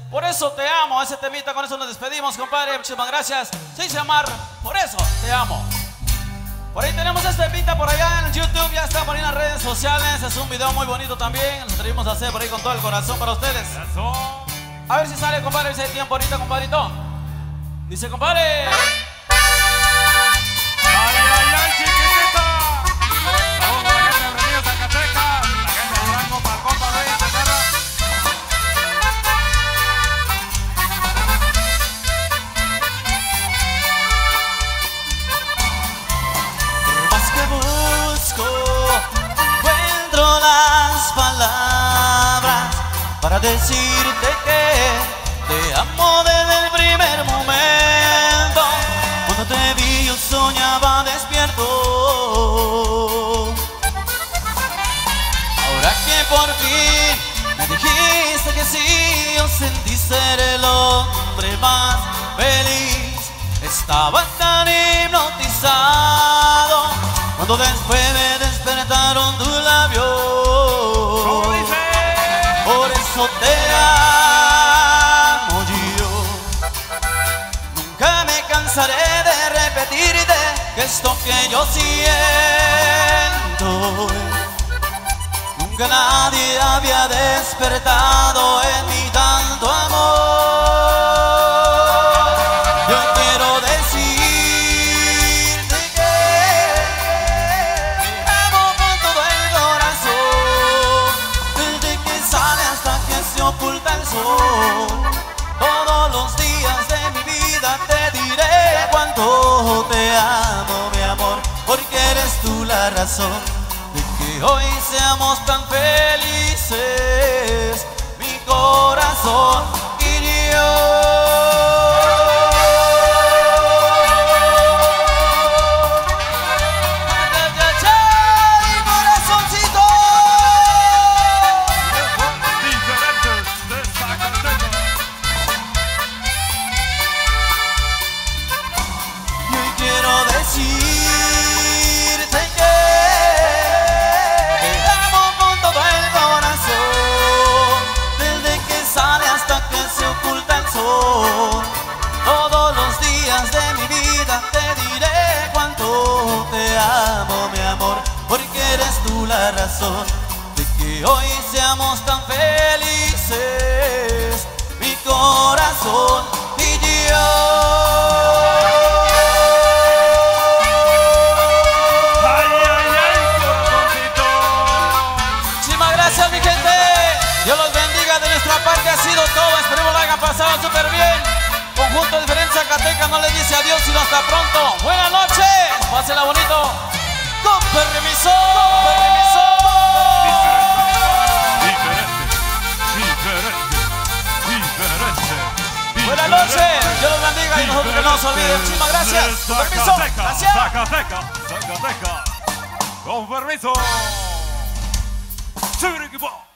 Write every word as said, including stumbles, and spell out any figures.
Por eso te amo, ese temita, con eso nos despedimos, compadre. Muchísimas gracias. Se dice amar, por eso te amo. Por ahí tenemos este temita por allá en YouTube, ya está por ahí en las redes sociales. Es un video muy bonito también. Lo atrevimos a hacer por ahí con todo el corazón para ustedes. A ver si sale, compadre, si hay tiempo ahorita, compadrito. Dice, compadre. Encuentro las palabras para decirte que te amo desde el primer momento. Cuando te vi yo soñaba despierto. Ahora que por fin me dijiste que sí, yo sentí ser el hombre más feliz. Estaba tan hipnotizado cuando después me despertaron tus labios. Por eso te amo yo. Nunca me cansaré de repetirte que esto que yo siento, nunca nadie había despertado en mí tanto amor. Yo quiero decir oculta el sol. Todos los días de mi vida te diré cuánto te amo, mi amor, porque eres tú la razón de que hoy seamos tan felices, mi corazón y yo. Decirte que te amo con todo el corazón, desde que sale hasta que se oculta el sol. Todos los días de mi vida te diré cuánto te amo, mi amor, porque eres tú la razón de que hoy seamos tan felices, mi corazón y yo. Dios los bendiga, de nuestra parte ha sido todo. Esperemos lo hayan pasado súper bien. Conjunto de Diferencia Zacatecas no les dice adiós sino hasta pronto. Buenas noches, pásenla bonito. Con permiso, con permiso. Diferente, diferente, diferente. Buenas noches, Dios los bendiga y nosotros que no nos olviden. Muchísimas gracias. Con permiso, gracias. Zacatecas, Zacatecas. Con permiso. Seguir equipo.